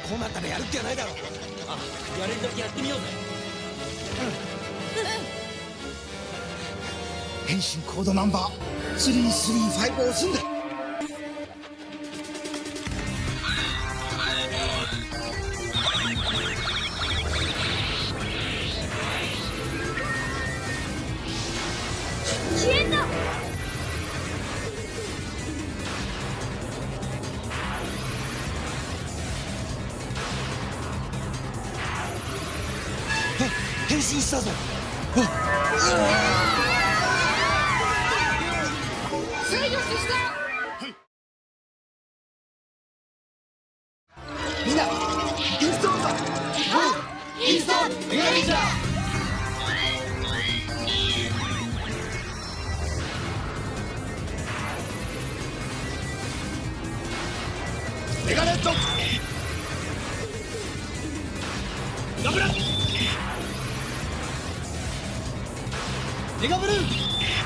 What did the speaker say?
こうなったらやるっきゃないだろう。あ、やれるだけやってみようぜ。 変身コードナンバー335を押すんだ。 消えた。 変身したぞ。 制御した。 みんなインストールだ。 インストールメガレンジャー。 メガネットガブラメガブルー